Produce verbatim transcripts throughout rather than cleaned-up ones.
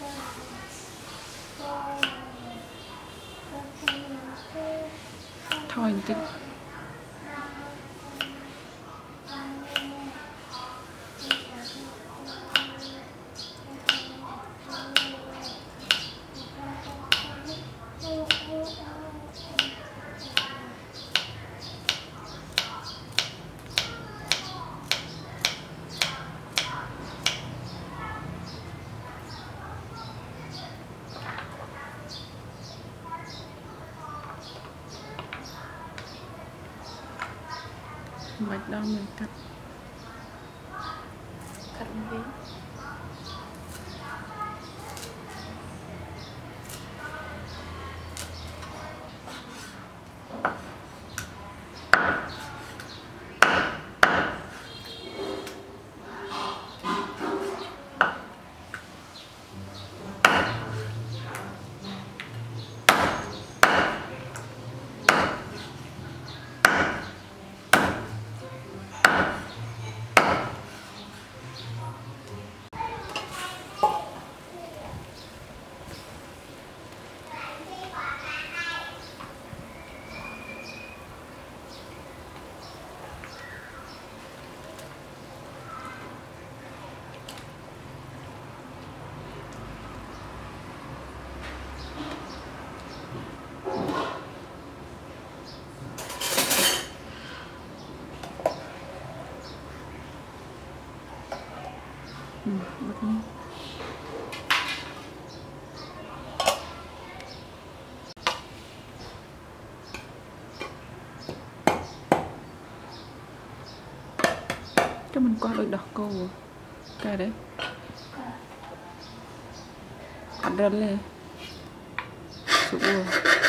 thôi tí mạch đó mình cắt cắt miếng ừ, bật lên. Cho mình qua đôi đỏ cô cái đấy ăn rần lên sụp vừa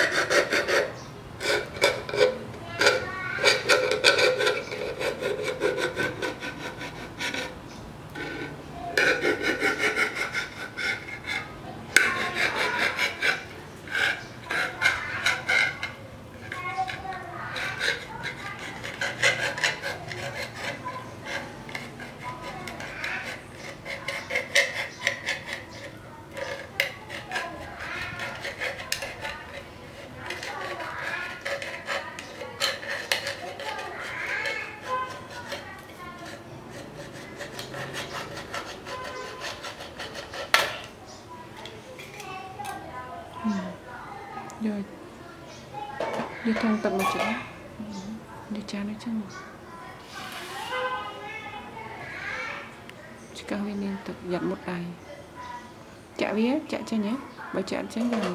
rồi đi thông tận một chỗ đi cha nói chung chỉ cần viên liên tục giặt một đài chạ biết chạ cho nhé bởi chạ tránh rồi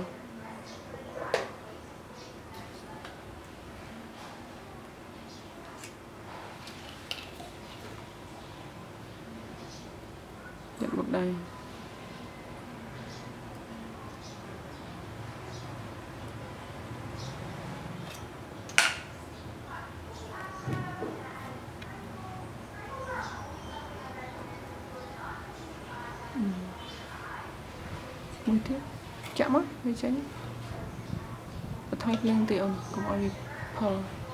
giặt một đài một tiếp chạm mất để tránh thôi lên thì ông cũng ơi phờ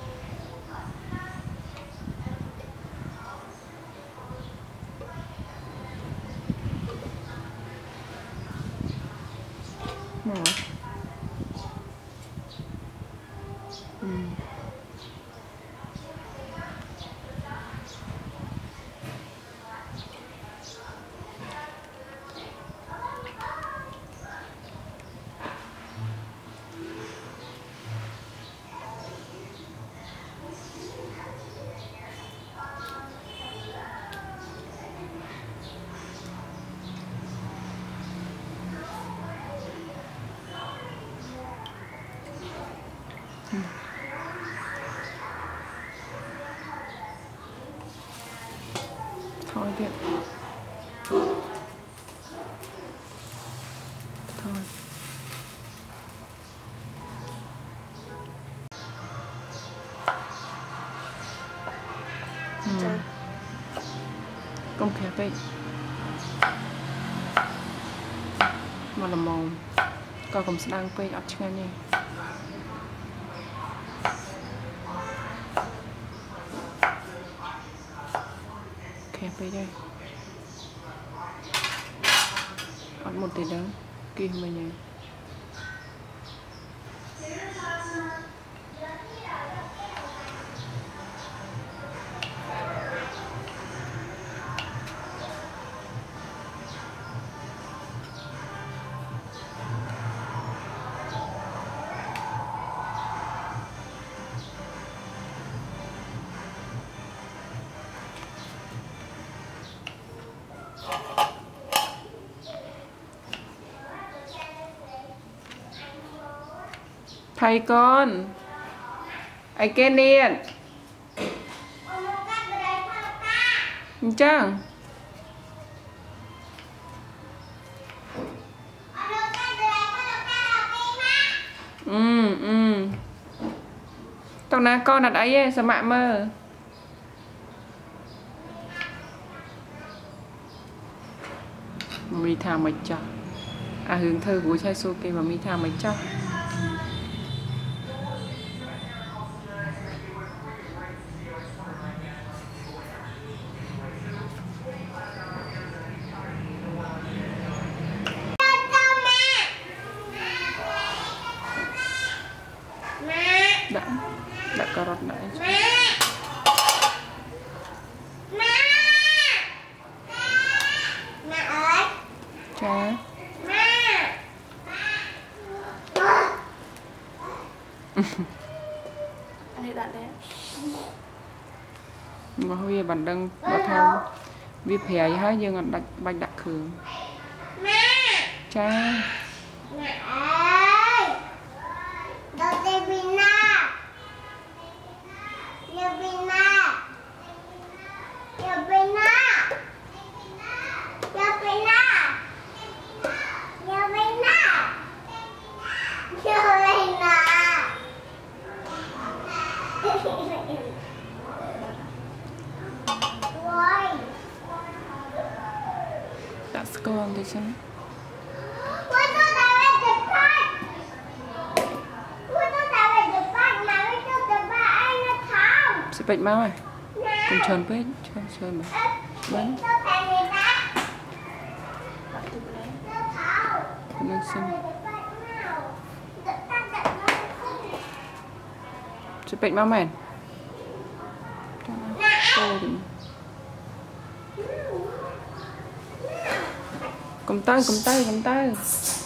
mở ừ. Ừ. Thôi điện thôi ừ. Công khép vậy mà là màu coi cũng sẽ đang quay ấp chân này khép đây đây ăn một tí đó kia mình nhỉ. Thầy con ai kê niên chăng ừ ừ tao na con đặt ấy sao mạ mơ mi thang mày chọc à hướng thơ của chai số kia mà mi thang mày chọc đã đã cà rốt nãy cha anh đặt đấy mà huy bản đăng bảo thâu vi phè gì hết nhưng anh đặt bạch đặt cường cha đã con thì sao sẽ bệnh máu này cùng tròn với tròn tròn mà bánh lên xin sẽ bệnh máu mèn cầm tay cầm tay cầm tay